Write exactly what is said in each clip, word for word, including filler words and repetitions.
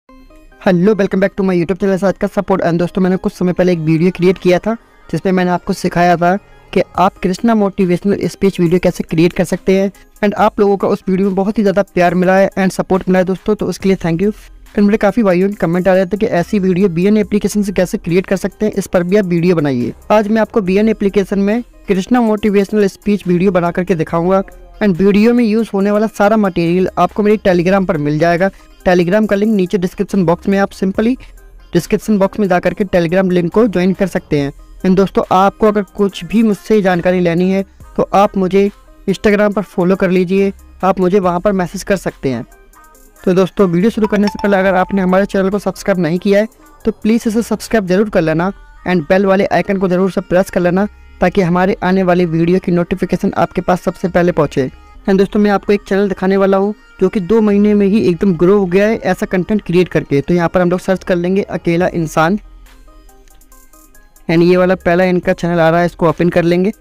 Hello, welcome back to my YouTube channel आज का support. And दोस्तों, मैंने कुछ समय पहले एक वीडियो क्रिएट किया था जिसमें मैंने आपको सिखाया था कि आप कृष्णा मोटिवेशनल स्पीच वीडियो कैसे क्रिएट कर सकते हैं। एंड आप लोगों का उस वीडियो में बहुत ही ज़्यादा प्यार मिला है एंड सपोर्ट मिला है दोस्तों, तो उसके लिए थैंक यू। एंड मेरे काफ़ी भाइयों के कमेंट आ रहे थे कि ऐसी वीडियो बी एन एप्लीकेशन से कैसे क्रिएट कर सकते हैं, इस पर भी आप वीडियो बनाइए। आज मैं आपको बी एन एप्लीकेशन में कृष्णा मोटिवेशनल स्पीच वीडियो बना करके दिखाऊंगा। एंड वीडियो में यूज़ होने वाला सारा मटेरियल आपको मेरी टेलीग्राम पर मिल जाएगा। टेलीग्राम का लिंक नीचे डिस्क्रिप्शन बॉक्स में, आप सिंपली डिस्क्रिप्शन बॉक्स में जा करके टेलीग्राम लिंक को ज्वाइन कर सकते हैं। एंड दोस्तों, आपको अगर कुछ भी मुझसे जानकारी लेनी है तो आप मुझे इंस्टाग्राम पर फॉलो कर लीजिए, आप मुझे वहाँ पर मैसेज कर सकते हैं। तो दोस्तों, वीडियो शुरू करने से पहले अगर आपने हमारे चैनल को सब्सक्राइब नहीं किया है तो प्लीज़ इसे सब्सक्राइब जरूर कर लेना एंड बेल वाले आइकन को ज़रूर से प्रेस कर लेना ताकि हमारे आने वाली वीडियो की नोटिफिकेशन आपके पास सबसे पहले पहुँचे। एंड दोस्तों, मैं आपको एक चैनल दिखाने वाला हूँ जो कि दो महीने में ही एकदम ग्रो हो गया है ऐसा कंटेंट क्रिएट करके। तो यहाँ पर हम लोग सर्च कर लेंगे अकेला इंसान। एंड ये वाला पहला इनका चैनल आ रहा है, इसको ओपन कर लेंगे।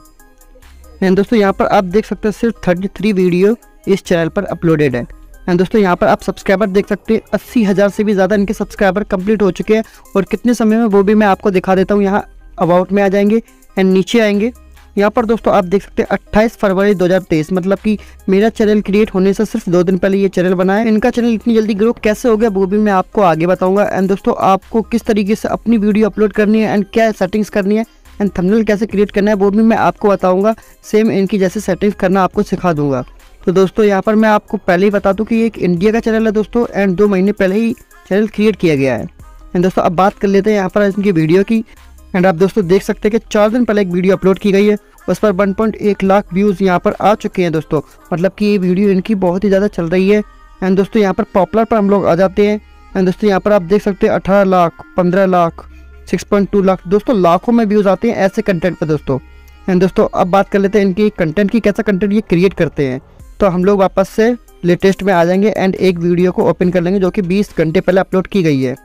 एंड दोस्तों, यहाँ पर आप देख सकते हैं सिर्फ तैंतीस वीडियो इस चैनल पर अपलोडेड है। एंड दोस्तों, यहाँ पर आप सब्सक्राइबर देख सकते हैं, अस्सी हज़ार से भी ज़्यादा इनके सब्सक्राइबर कंप्लीट हो चुके हैं। और कितने समय में वो भी मैं आपको दिखा देता हूँ। यहाँ अबाउट में आ जाएंगे एंड नीचे आएंगे। यहाँ पर दोस्तों आप देख सकते हैं अट्ठाईस फरवरी दो हज़ार तेईस, मतलब कि मेरा चैनल क्रिएट होने से सिर्फ दो दिन पहले ये चैनल बना है। इनका चैनल इतनी जल्दी ग्रो कैसे हो गया वो भी मैं आपको आगे बताऊंगा। एंड दोस्तों, आपको किस तरीके से अपनी वीडियो अपलोड करनी है एंड क्या सेटिंग्स करनी है एंड थंबनेल कैसे क्रिएट करना है वो भी मैं आपको बताऊँगा। सेम इनकी जैसे सेटिंग्स करना आपको सिखा दूँगा। तो दोस्तों, यहाँ पर मैं आपको पहले ही बता दूँ कि ये एक इंडिया का चैनल है दोस्तों, एंड दो महीने पहले ही चैनल क्रिएट किया गया है। एंड दोस्तों, अब बात कर लेते हैं यहाँ पर इनकी वीडियो की। एंड आप दोस्तों देख सकते हैं कि चार दिन पहले एक वीडियो अपलोड की गई है, उस पर वन पॉइंट एक लाख व्यूज़ यहाँ पर आ चुके हैं दोस्तों, मतलब कि ये वीडियो इनकी बहुत ही ज़्यादा चल रही है। एंड दोस्तों, यहाँ पर पॉपुलर पर हम लोग आ जाते हैं। एंड दोस्तों, यहाँ पर आप देख सकते हैं अठारह लाख, पंद्रह लाख, छह पॉइंट दो लाख, दोस्तों लाखों में व्यूज़ आते हैं ऐसे कंटेंट पर दोस्तों। एंड दोस्तों, अब बात कर लेते हैं इनकी कंटेंट की, कैसा कंटेंट ये क्रिएट करते हैं। तो हम लोग वापस से लेटेस्ट में आ जाएंगे एंड एक वीडियो को ओपन कर लेंगे जो कि बीस घंटे पहले अपलोड की गई है।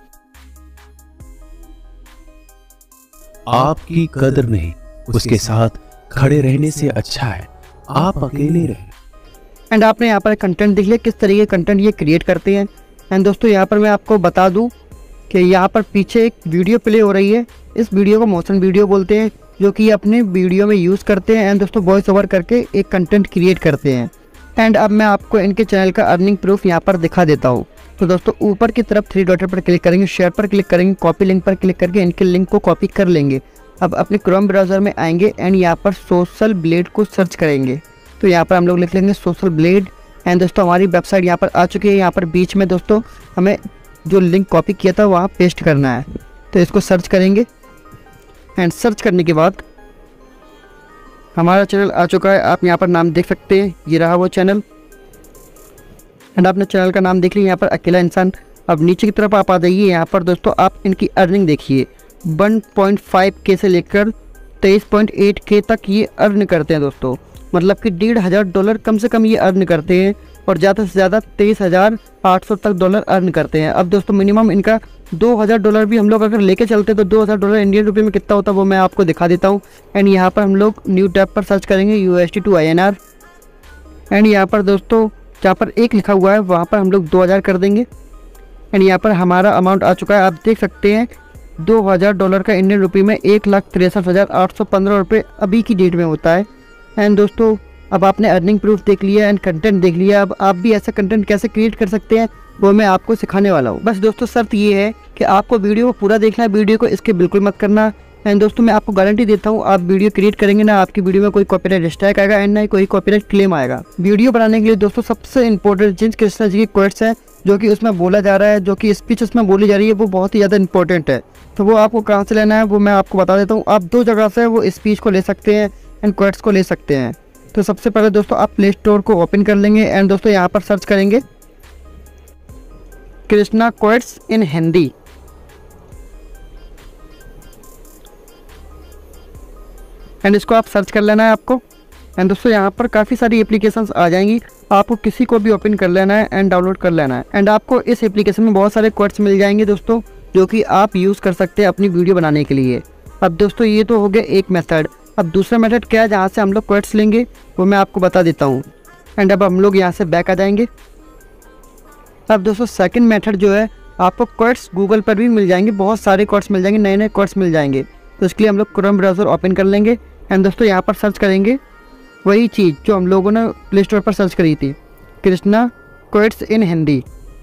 आपकी कदर नहीं, उसके साथ खड़े रहने से अच्छा है आप अकेले रहें। एंड आपने यहाँ पर कंटेंट देख लिया किस तरीके कंटेंट ये क्रिएट करते हैं। एंड दोस्तों, यहाँ पर मैं आपको बता दूँ कि यहाँ पर पीछे एक वीडियो प्ले हो रही है, इस वीडियो को मोशन वीडियो बोलते हैं, जो कि अपने वीडियो में यूज़ करते हैं। एंड दोस्तों, वॉइस ओवर करके एक कंटेंट क्रिएट करते हैं। एंड अब मैं आपको इनके चैनल का अर्निंग प्रूफ यहाँ पर दिखा देता हूँ। तो दोस्तों, ऊपर की तरफ थ्री डॉट पर क्लिक करेंगे, शेयर पर क्लिक करेंगे, कॉपी लिंक पर क्लिक करके इनके लिंक को कॉपी कर लेंगे। अब अपने क्रोम ब्राउज़र में आएंगे एंड यहाँ पर सोशल ब्लेड को सर्च करेंगे। तो यहाँ पर हम लोग लिख लेंगे सोशल ब्लेड। एंड दोस्तों, हमारी वेबसाइट यहाँ पर आ चुकी है। यहाँ पर बीच में दोस्तों हमें जो लिंक कॉपी किया था वहाँ पेस्ट करना है। तो इसको सर्च करेंगे एंड सर्च करने के बाद हमारा चैनल आ चुका है। आप यहाँ पर नाम देख सकते हैं, ये रहा वो चैनल। एंड आपने चैनल का नाम देख लिया, यहाँ पर अकेला इंसान। अब नीचे की तरफ आप आ जाइए, यहाँ पर दोस्तों आप इनकी अर्निंग देखिए, वन पॉइंट फाइव के से लेकर तेईस पॉइंट आठ के तक ये अर्न करते हैं दोस्तों, मतलब कि डेढ़ हज़ार डॉलर कम से कम ये अर्न करते हैं और ज़्यादा से ज़्यादा तेईस हज़ार आठ सौ तक डॉलर अर्न करते हैं। अब दोस्तों, मिनिमम इनका दो हज़ार डॉलर भी हम लोग अगर लेके चलते तो दो हज़ार डॉलर इंडियन रुपये में कितना होता है वो मैं आपको दिखा देता हूँ। एंड यहाँ पर हम लोग न्यू टैब पर सर्च करेंगे U S D to I N R. And यहाँ पर दोस्तों जहाँ पर एक लिखा हुआ है वहाँ पर हम लोग दो हज़ार कर देंगे। एंड यहाँ पर हमारा अमाउंट आ चुका है, आप देख सकते हैं दो हज़ार डॉलर का इंडियन रुपये में एक लाख तिरसठ हज़ार आठ सौ पंद्रह रुपये अभी की डेट में होता है। एंड दोस्तों, अब आपने अर्निंग प्रूफ देख लिया एंड कंटेंट देख लिया। अब आप भी ऐसा कंटेंट कैसे क्रिएट कर सकते हैं वो मैं आपको सिखाने वाला हूँ। बस दोस्तों, शर्त ये है कि आपको वीडियो को पूरा देखना है, वीडियो को इसके बिल्कुल मत करना। एंड दोस्तों, मैं आपको गारंटी देता हूँ आप वीडियो क्रिएट करेंगे ना, आपकी वीडियो में कोई कॉपीराइट स्ट्राइक आएगा एंड ना ही कोई कॉपीराइट क्लेम आएगा। वीडियो बनाने के लिए दोस्तों सबसे इंपॉर्टेंट चीज़ कृष्णा जी की कोट्स है जो कि उसमें बोला जा रहा है, जो कि स्पीच उसमें बोली जा रही है, वो बहुत ही ज़्यादा इंपॉर्टेंट है। तो वो आपको कहाँ से लेना है वो मैं आपको बता देता हूँ। आप दो जगह से वो स्पीच को ले सकते हैं एंड कोट्स को ले सकते हैं। तो सबसे पहले दोस्तों आप प्ले स्टोर को ओपन कर लेंगे एंड दोस्तों यहाँ पर सर्च करेंगे Krishna quotes in Hindi. And इसको आप सर्च कर लेना है आपको। एंड दोस्तों, यहाँ पर काफ़ी सारी एप्लीकेशंस आ जाएंगी, आपको किसी को भी ओपन कर लेना है एंड डाउनलोड कर लेना है। एंड आपको इस एप्लीकेशन में बहुत सारे कोट्स मिल जाएंगे दोस्तों, जो कि आप यूज़ कर सकते हैं अपनी वीडियो बनाने के लिए। अब दोस्तों, ये तो हो गया एक मेथड। अब दूसरा मेथड क्या है जहाँ से हम लोग कोट्स लेंगे वो मैं आपको बता देता हूँ। एंड अब हम लोग यहाँ से बैक आ जाएंगे। अब दोस्तों सेकंड मेथड जो है आपको कोट्स गूगल पर भी मिल जाएंगे, बहुत सारे कोट्स मिल जाएंगे, नए नए कोट्स मिल जाएंगे। तो इसके लिए हम लोग क्रोम ब्राउज़र ओपन कर लेंगे एंड दोस्तों यहाँ पर सर्च करेंगे वही चीज़ जो हम लोगों ने प्ले स्टोर पर सर्च करी थी, कृष्णा कोट्स इन हिंदी।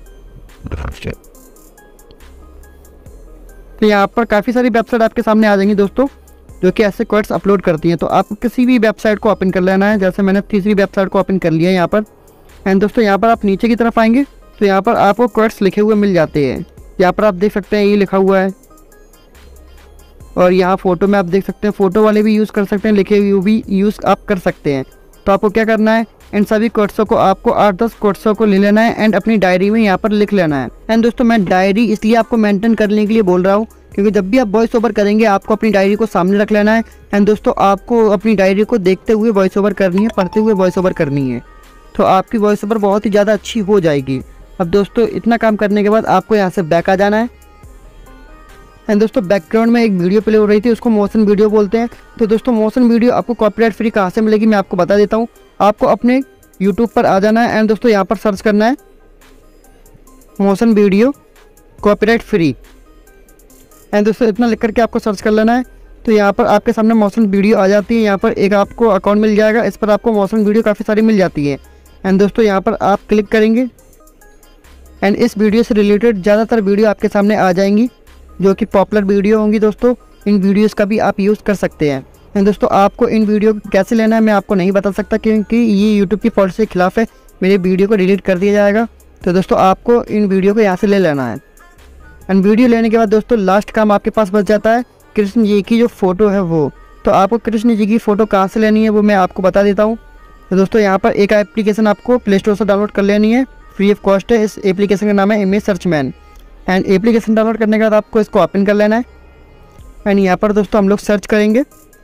तो यहाँ पर काफ़ी सारी वेबसाइट आपके सामने आ जाएंगी दोस्तों, जो कि ऐसे कोट्स अपलोड करती हैं। तो आपको किसी भी वेबसाइट को ओपन कर लेना है। जैसे मैंने तीसरी वेबसाइट को ओपन कर लिया है यहाँ पर। एंड दोस्तों यहाँ पर आप नीचे की तरफ आएंगे तो यहाँ पर आपको कोट्स लिखे हुए मिल जाते हैं। यहाँ पर आप देख सकते हैं ये लिखा हुआ है, और यहाँ फ़ोटो में आप देख सकते हैं, फ़ोटो वाले भी यूज़ कर सकते हैं, लिखे हुए भी यूज़ आप कर सकते हैं। तो आपको क्या करना है, इन सभी कोट्सों को आपको आठ दस कोट्सों को ले लेना है एंड अपनी डायरी में यहाँ पर लिख लेना है। एंड दोस्तों मैं डायरी इसलिए आपको मेंटेन करने के लिए बोल रहा हूँ क्योंकि जब भी आप वॉइस ओवर करेंगे आपको अपनी डायरी को सामने रख लेना है। एंड दोस्तों आपको अपनी डायरी को देखते हुए वॉइस ओवर करनी है, पढ़ते हुए वॉइस ओवर करनी है, तो आपकी वॉइस ओवर बहुत ही ज़्यादा अच्छी हो जाएगी। अब दोस्तों इतना काम करने के बाद आपको यहाँ से बैक आ जाना है। एंड दोस्तों बैकग्राउंड में एक वीडियो प्ले हो रही थी, उसको मोशन वीडियो बोलते हैं। तो दोस्तों मोशन वीडियो आपको कॉपीराइट फ्री कहाँ से मिलेगी मैं आपको बता देता हूँ। आपको अपने यूट्यूब पर आ जाना है एंड दोस्तों यहाँ पर सर्च करना है motion video copyright free. And दोस्तों इतना लिख करके आपको सर्च कर लेना है। तो यहाँ पर आपके सामने मोशन वीडियो आ जाती है। यहाँ पर एक आपको अकाउंट मिल जाएगा, इस पर आपको मोशन वीडियो काफ़ी सारी मिल जाती है। एंड दोस्तों यहाँ पर आप क्लिक करेंगे एंड इस वीडियो से रिलेटेड ज़्यादातर वीडियो आपके सामने आ जाएंगी जो कि पॉपुलर वीडियो होंगी। दोस्तों इन वीडियोस का भी आप यूज़ कर सकते हैं। एंड दोस्तों आपको इन वीडियो को कैसे लेना है मैं आपको नहीं बता सकता क्योंकि ये यूट्यूब की पॉलिसी के खिलाफ है, मेरे वीडियो को डिलीट कर दिया जाएगा। तो दोस्तों आपको इन वीडियो को यहाँ से ले लेना है। एंड वीडियो लेने के बाद दोस्तों लास्ट काम आपके पास बच जाता है कृष्ण जी की जो फ़ोटो है वो। तो आपको कृष्ण जी की फ़ोटो कहाँ से लेनी है वो मैं आपको बता देता हूँ। तो दोस्तों यहाँ पर एक एप्लीकेशन आपको प्ले स्टोर से डाउनलोड कर लेनी है, फ्री ऑफ कॉस्ट है। इस एप्लीकेशन का नाम है image search man. And application download करने के बाद आपको इसको ओपन कर लेना है। एंड यहाँ पर दोस्तों हम लोग सर्च करेंगे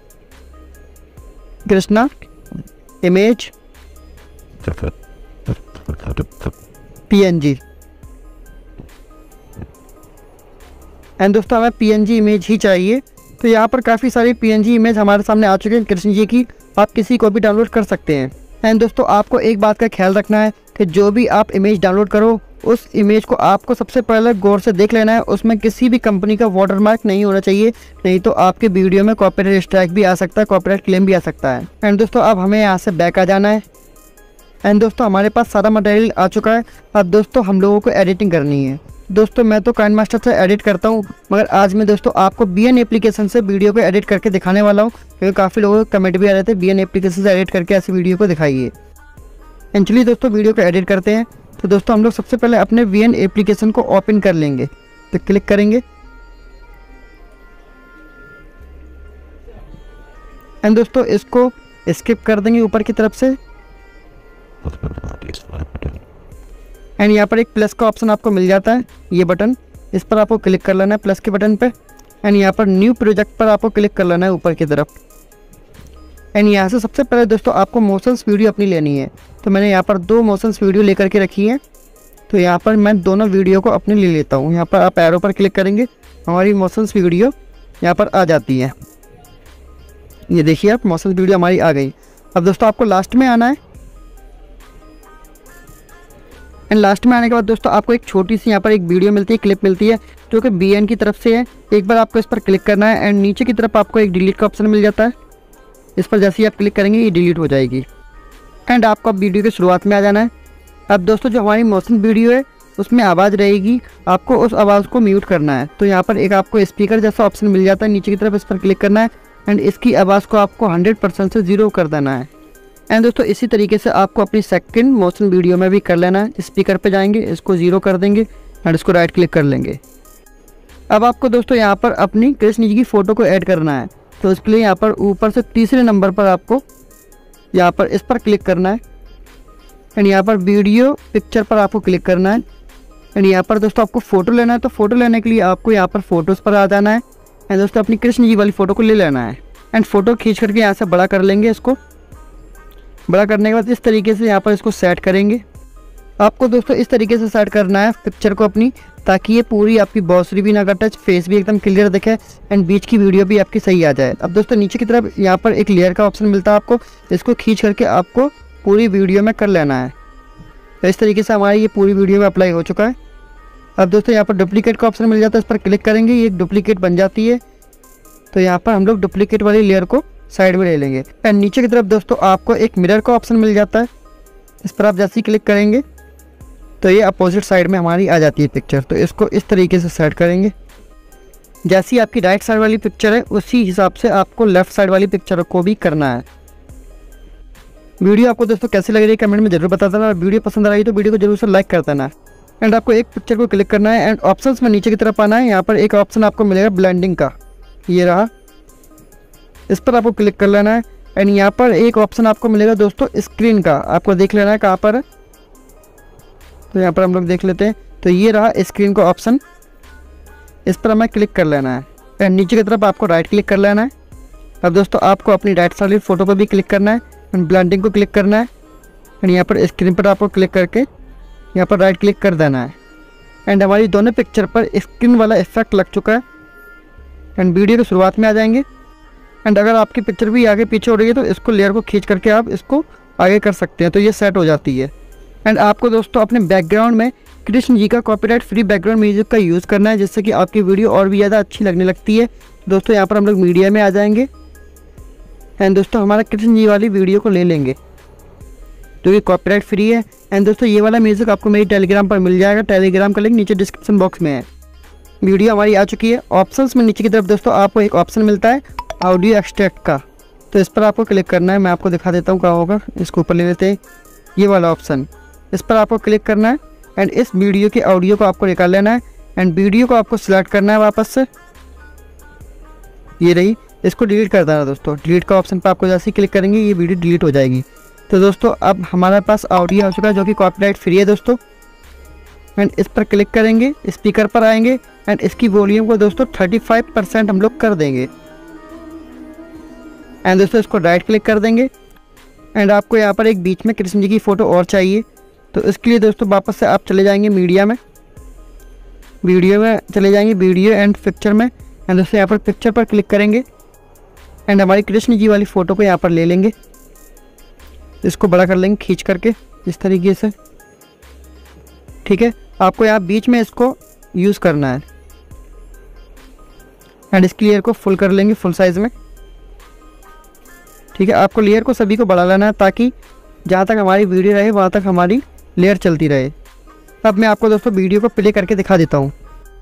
कृष्णा इमेज पीएनजी। एंड दोस्तों हमें पीएनजी इमेज ही चाहिए। तो यहाँ पर काफ़ी सारी पीएनजी इमेज हमारे सामने आ चुके हैं कृष्ण जी की, आप किसी को भी डाउनलोड कर सकते हैं। एंड दोस्तों आपको एक बात का ख्याल रखना है कि जो भी आप इमेज डाउनलोड करो उस इमेज को आपको सबसे पहले गौर से देख लेना है, उसमें किसी भी कंपनी का वाटरमार्क नहीं होना चाहिए, नहीं तो आपके वीडियो में कॉपीराइट स्ट्राइक भी आ सकता है, कॉपीराइट क्लेम भी आ सकता है। एंड दोस्तों अब हमें यहाँ से बैक आ जाना है। एंड दोस्तों हमारे पास सारा मटेरियल आ चुका है। अब दोस्तों हम लोगों को एडिटिंग करनी है। दोस्तों मैं तो काइनमास्टर से एडिट करता हूँ, मगर आज मैं दोस्तों आपको बी एन एप्लीकेशन से वीडियो को एडिट करके दिखाने वाला हूँ क्योंकि काफ़ी लोगों के कमेंट भी आ रहे थे बी एन एप्लीकेशन से एडिट करके ऐसी वीडियो को दिखाइए। एक्चुअली दोस्तों वीडियो को एडिट करते हैं। तो दोस्तों हम लोग सबसे पहले अपने वी एन एप्लीकेशन को ओपन कर लेंगे। तो क्लिक करेंगे एंड दोस्तों इसको स्किप कर देंगे ऊपर की तरफ से। एंड यहाँ पर एक प्लस का ऑप्शन आपको मिल जाता है, ये बटन, इस पर आपको क्लिक कर लेना है प्लस के बटन पे। एंड यहाँ पर न्यू प्रोजेक्ट पर आपको क्लिक कर लेना है ऊपर की तरफ। एंड यहाँ से सबसे पहले दोस्तों आपको मोशंस वीडियो अपनी लेनी है। तो मैंने यहाँ पर दो मोशंस वीडियो लेकर के रखी है। तो यहाँ पर मैं दोनों वीडियो को अपने ले लेता हूँ। यहाँ पर आप एरो पर क्लिक करेंगे, हमारी मोशंस वीडियो यहाँ पर आ जाती है। ये देखिए आप मोशंस वीडियो हमारी आ गई। अब दोस्तों आपको लास्ट में आना है। एंड लास्ट में आने के बाद दोस्तों आपको एक छोटी सी यहाँ पर एक वीडियो मिलती है, क्लिप मिलती है जो कि बी एन की तरफ से है। एक बार आपको इस पर क्लिक करना है एंड नीचे की तरफ आपको एक डिलीट का ऑप्शन मिल जाता है। इस पर जैसे ही आप क्लिक करेंगे ये डिलीट हो जाएगी। एंड आपको अब वीडियो की शुरुआत में आ जाना है। अब दोस्तों जो हमारी मोशन वीडियो है उसमें आवाज़ रहेगी, आपको उस आवाज़ को म्यूट करना है। तो यहाँ पर एक आपको स्पीकर जैसा ऑप्शन मिल जाता है नीचे की तरफ, इस पर क्लिक करना है एंड इसकी आवाज़ को आपको हंड्रेड परसेंट से ज़ीरो कर देना है। एंड दोस्तों इसी तरीके से आपको अपनी सेकंड मोशन वीडियो में भी कर लेना है। स्पीकर पे जाएंगे, इसको ज़ीरो कर देंगे एंड इसको राइट क्लिक कर लेंगे। अब आपको दोस्तों यहाँ पर अपनी कृष्ण जी की फ़ोटो को ऐड करना है। तो इसके लिए यहाँ पर ऊपर से तीसरे नंबर पर आपको यहाँ पर इस पर क्लिक करना है एंड यहाँ पर वीडियो पिक्चर पर आपको क्लिक करना है। एंड यहाँ पर दोस्तों आपको फ़ोटो लेना है। तो फ़ोटो लेने के लिए आपको यहाँ पर फोटोज़ पर आ जाना है एंड दोस्तों अपनी कृष्ण जी वाली फ़ोटो को ले लेना है। एंड फ़ोटो खींच करके यहाँ से बड़ा कर लेंगे। इसको बड़ा करने के बाद इस तरीके से यहाँ पर इसको सेट करेंगे। आपको दोस्तों इस तरीके से सेट करना है पिक्चर को अपनी, ताकि ये पूरी आपकी बॉसरी भी ना कटे, फेस भी एकदम क्लियर दिखे एंड बीच की वीडियो भी आपकी सही आ जाए। अब दोस्तों नीचे की तरफ यहाँ पर एक लेयर का ऑप्शन मिलता है आपको, इसको खींच करके आपको पूरी वीडियो में कर लेना है। तो इस तरीके से हमारी ये पूरी वीडियो में अप्लाई हो चुका है। अब दोस्तों यहाँ पर डुप्लीकेट का ऑप्शन मिल जाता है, इस पर क्लिक करेंगे, ये एक डुप्लीकेट बन जाती है। तो यहाँ पर हम लोग डुप्लीकेट वाली लेयर को साइड में ले लेंगे। एंड नीचे की तरफ दोस्तों आपको एक मिरर का ऑप्शन मिल जाता है, इस पर आप जैसे ही क्लिक करेंगे तो ये अपोजिट साइड में हमारी आ जाती है पिक्चर। तो इसको इस तरीके से सेट करेंगे। जैसी आपकी राइट साइड वाली पिक्चर है उसी हिसाब से आपको लेफ्ट साइड वाली पिक्चर को भी करना है। वीडियो आपको दोस्तों कैसी लग रही है कमेंट में जरूर बता देना, और वीडियो पसंद आ रही है तो वीडियो को जरूर से लाइक कर देना। एंड आपको एक पिक्चर को क्लिक करना है एंड ऑप्शंस में नीचे की तरफ आना है। यहाँ पर एक ऑप्शन आपको मिलेगा ब्लेंडिंग का, ये रहा, इस पर आपको क्लिक कर लेना है। एंड यहाँ पर एक ऑप्शन आपको मिलेगा दोस्तों स्क्रीन का, आपको देख लेना है कहाँ पर है। तो यहाँ पर हम लोग देख लेते हैं, तो ये रहा स्क्रीन का ऑप्शन, इस पर हमें क्लिक कर लेना है। एंड नीचे की तरफ आपको राइट क्लिक कर लेना है। अब दोस्तों आपको अपनी राइट साइड फोटो पर भी क्लिक करना है एंड ब्लेंडिंग को क्लिक करना है। एंड यहाँ पर स्क्रीन पर आपको क्लिक करके यहाँ पर राइट क्लिक कर देना है। एंड हमारी दोनों पिक्चर पर स्क्रीन वाला इफेक्ट लग चुका है। एंड वीडियो की शुरुआत में आ जाएंगे। एंड अगर आपकी पिक्चर भी आगे पीछे हो रही है तो इसको लेयर को खींच करके आप इसको आगे कर सकते हैं, तो ये सेट हो जाती है। एंड आपको दोस्तों अपने बैकग्राउंड में कृष्ण जी का कॉपीराइट फ्री बैकग्राउंड म्यूजिक का यूज़ करना है, जिससे कि आपकी वीडियो और भी ज़्यादा अच्छी लगने लगती है। दोस्तों यहाँ पर हम लोग मीडिया में आ जाएंगे एंड दोस्तों हमारा कृष्ण जी वाली वीडियो को ले लेंगे जो कि कॉपीराइट फ्री है। एंड दोस्तों ये वाला म्यूजिक आपको मेरी टेलीग्राम पर मिल जाएगा, टेलीग्राम का लिंक नीचे डिस्क्रिप्शन बॉक्स में है। वीडियो हमारी आ चुकी है। ऑप्शंस में नीचे की तरफ दोस्तों आपको एक ऑप्शन मिलता है ऑडियो एक्सट्रैक्ट का, तो इस पर आपको क्लिक करना है। मैं आपको दिखा देता हूँ कहाँ होगा, इसको ऊपर ले लेते हैं, ये वाला ऑप्शन, इस पर आपको क्लिक करना है। एंड इस वीडियो के ऑडियो को आपको निकाल लेना है एंड वीडियो को आपको सिलेक्ट करना है वापस से, ये रही, इसको डिलीट कर देना दोस्तों। डिलीट का ऑप्शन पर आपको जैसे ही क्लिक करेंगे ये वीडियो डिलीट हो जाएगी। तो दोस्तों अब हमारे पास ऑडियो आ चुका है जो कि कॉपीराइट फ्री है दोस्तों। एंड इस पर क्लिक करेंगे, स्पीकर पर आएंगे एंड इसकी वॉल्यूम को दोस्तों पैंतीस परसेंट हम लोग कर देंगे। एंड दोस्तों इसको राइट क्लिक कर देंगे। एंड आपको यहाँ पर एक बीच में कृष्ण जी की फ़ोटो और चाहिए, तो इसके लिए दोस्तों वापस से आप चले जाएंगे मीडिया में, वीडियो में चले जाएंगे, वीडियो एंड पिक्चर में। एंड दोस्तों यहाँ पर पिक्चर पर क्लिक करेंगे एंड हमारी कृष्ण जी वाली फ़ोटो को यहाँ पर ले लेंगे, इसको बड़ा कर लेंगे खींच करके इस तरीके से, ठीक है। आपको यहाँ बीच में इसको यूज़ करना है एंड इसकी लेयर को फुल कर लेंगे, फुल साइज़ में, ठीक है। आपको लेयर को सभी को बढ़ा लेना है ताकि जहाँ तक हमारी वीडियो रहे वहाँ तक हमारी लेयर चलती रहे। अब मैं आपको दोस्तों वीडियो को प्ले करके दिखा देता हूँ।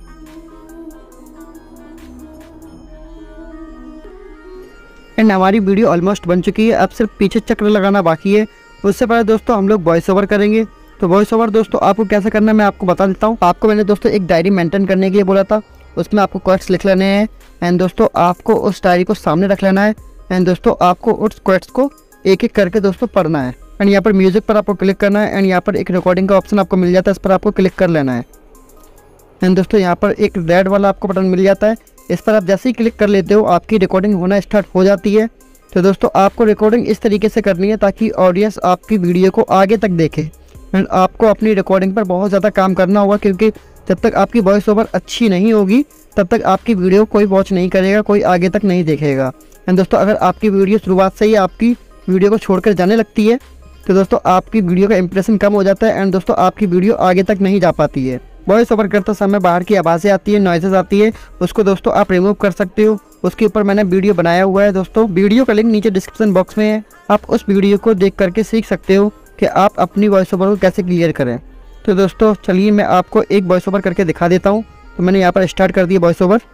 एंड हमारी वीडियो ऑलमोस्ट बन चुकी है, अब सिर्फ पीछे चक्र लगाना बाकी है। उससे पहले दोस्तों हम लोग वॉइस ओवर करेंगे। तो वॉइस ओवर दोस्तों आपको कैसे करना है मैं आपको बता देता हूँ। आपको मैंने दोस्तों एक डायरी मेंटेन करने के लिए बोला था, उसमें आपको क्वेश्चन लिख लेने हैं एंड दोस्तों आपको उस डायरी को सामने रख लेना है। एंड दोस्तों आपको उस क्वेश्चन को एक एक करके दोस्तों पढ़ना है। एंड यहाँ पर म्यूजिक पर आपको क्लिक करना है एंड यहाँ पर एक रिकॉर्डिंग का ऑप्शन आपको मिल जाता है, इस पर आपको क्लिक कर लेना है। एंड दोस्तों यहाँ पर एक रेड वाला आपको बटन मिल जाता है, इस पर आप जैसे ही क्लिक कर लेते हो आपकी रिकॉर्डिंग होना स्टार्ट हो जाती है। तो दोस्तों आपको रिकॉर्डिंग इस तरीके से करनी है ताकि ऑडियंस आपकी वीडियो को आगे तक देखे। एंड आपको अपनी रिकॉर्डिंग पर बहुत ज़्यादा काम करना होगा, क्योंकि जब तक आपकी वॉइस ओवर अच्छी नहीं होगी तब तक आपकी वीडियो कोई वॉच नहीं करेगा, कोई आगे तक नहीं देखेगा। एंड दोस्तों अगर आपकी वीडियो शुरुआत से ही आपकी वीडियो को छोड़कर जाने लगती है तो दोस्तों आपकी वीडियो का इंप्रेशन कम हो जाता है एंड दोस्तों आपकी वीडियो आगे तक नहीं जा पाती है। वॉइस ओवर करते समय बाहर की आवाज़ें आती है, नॉइजेस आती है, उसको दोस्तों आप रिमूव कर सकते हो। उसके ऊपर मैंने वीडियो बनाया हुआ है दोस्तों, वीडियो का लिंक नीचे डिस्क्रिप्शन बॉक्स में है। आप उस वीडियो को देख करके सीख सकते हो कि आप अपनी वॉइस ओवर को कैसे क्लियर करें। तो दोस्तों चलिए मैं आपको एक वॉइस ओवर करके दिखा देता हूँ। तो मैंने यहाँ पर स्टार्ट कर दिया वॉइस ओवर।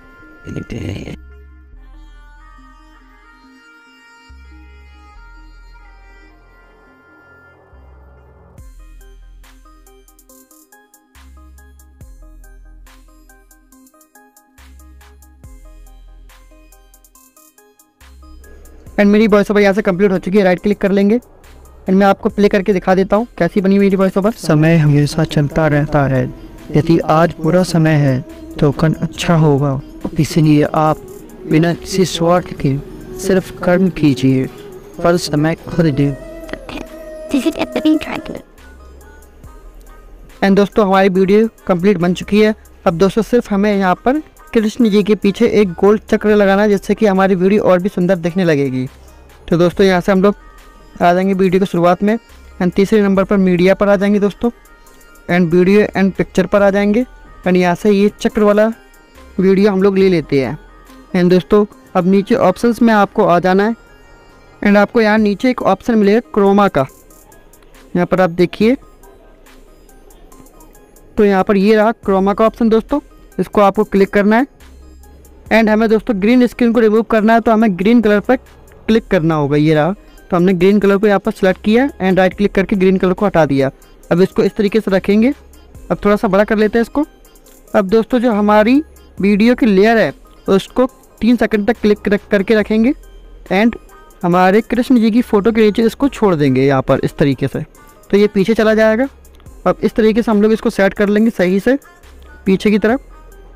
एंड मेरी वॉइस ओवर यहाँ से कंप्लीट हो चुकी है, राइट क्लिक कर लेंगे एंड मैं आपको प्ले करके दिखा देता हूँ कैसी बनी मेरी वॉइस ओवर। समय हमेशा चलता रहता है, यदि आज बुरा समय है तो कल अच्छा होगा, इसलिए आप बिना किसी स्वार्थ के सिर्फ कर्म कीजिए, फल समय खुद दे। एंड दोस्तों हमारी वीडियो कंप्लीट बन चुकी है। अब दोस्तों सिर्फ हमें यहाँ पर कृष्ण जी के पीछे एक गोल चक्र लगाना है, जिससे कि हमारी वीडियो और भी सुंदर दिखने लगेगी। तो दोस्तों यहाँ से हम लोग आ जाएंगे वीडियो की शुरुआत में एंड तीसरे नंबर पर मीडिया पर आ जाएंगे दोस्तों एंड वीडियो एंड पिक्चर पर आ जाएंगे एंड यहाँ से ये चक्र वाला वीडियो हम लोग ले लेते हैं। एंड दोस्तों अब नीचे ऑप्शंस में आपको आ जाना है एंड आपको यहाँ नीचे एक ऑप्शन मिलेगा क्रोमा का, यहाँ पर आप देखिए। तो यहाँ पर ये रहा क्रोमा का ऑप्शन दोस्तों, इसको आपको क्लिक करना है एंड हमें दोस्तों ग्रीन स्क्रीन को रिमूव करना है, तो हमें ग्रीन कलर पर क्लिक करना होगा। ये रहा, तो हमने ग्रीन कलर को यहाँ पर सेलेक्ट किया एंड राइट क्लिक करके ग्रीन कलर को हटा दिया। अब इसको इस तरीके से रखेंगे। अब थोड़ा सा बड़ा कर लेते हैं इसको। अब दोस्तों जो हमारी वीडियो की लेयर है उसको तीन सेकंड तक क्लिक करके रखेंगे एंड हमारे कृष्ण जी की फ़ोटो के नीचे इसको छोड़ देंगे यहाँ पर इस तरीके से, तो ये पीछे चला जाएगा। अब इस तरीके से हम लोग इसको सेट कर लेंगे सही से पीछे की तरफ।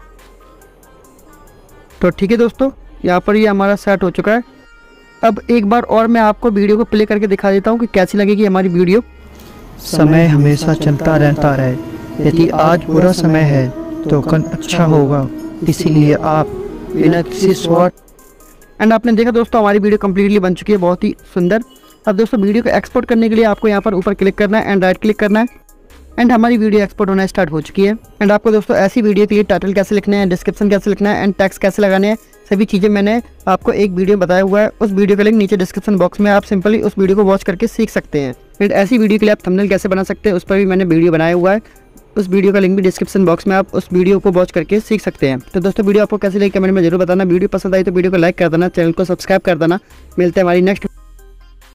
तो ठीक है दोस्तों, यहाँ पर ये यह हमारा सेट हो चुका है। अब एक बार और मैं आपको वीडियो को प्ले करके दिखा देता हूँ कि कैसी लगेगी हमारी वीडियो। समय हमेशा चलता रहता है, यदि आज बुरा समय है तो कल अच्छा होगा, इसीलिए आप बिना किसी स्वार्थ। एंड आपने देखा दोस्तों हमारी वीडियो कम्प्लीटली बन चुकी है, बहुत ही सुंदर। अब दोस्तों वीडियो को एक्सपोर्ट करने के लिए आपको यहाँ पर ऊपर क्लिक करना है एंड राइट क्लिक करना है एंड हमारी वीडियो एक्सपोर्ट होना स्टार्ट हो चुकी है। एंड आपको दोस्तों ऐसी वीडियो के लिए टाइटल कैसे लिखना है, डिस्क्रिप्शन कैसे लिखना है एंड टैक्स कैसे लगाने हैं, सभी चीज़ें मैंने आपको एक वीडियो बताया हुआ है। उस वीडियो का लिंक नीचे डिस्क्रिप्शन बॉक्स में, आप सिंपली उस वीडियो को वॉच करके सीख सकते हैं। फिर ऐसी वीडियो के लिए आप थंबनेल कैसे बना सकते हैं उस पर भी मैंने वीडियो बनाया हुआ है, उस वीडियो का लिंक भी डिस्क्रिप्शन बॉक्स में, आप उस वीडियो को वॉच करके सीख सकते हैं। तो दोस्तों वीडियो आपको कैसी लगी कमेंट में जरूर बताना। वीडियो पसंद आई तो वीडियो को लाइक कर देना, चैनल को सब्सक्राइब कर देना। मिलते हैं हमारी नेक्स्ट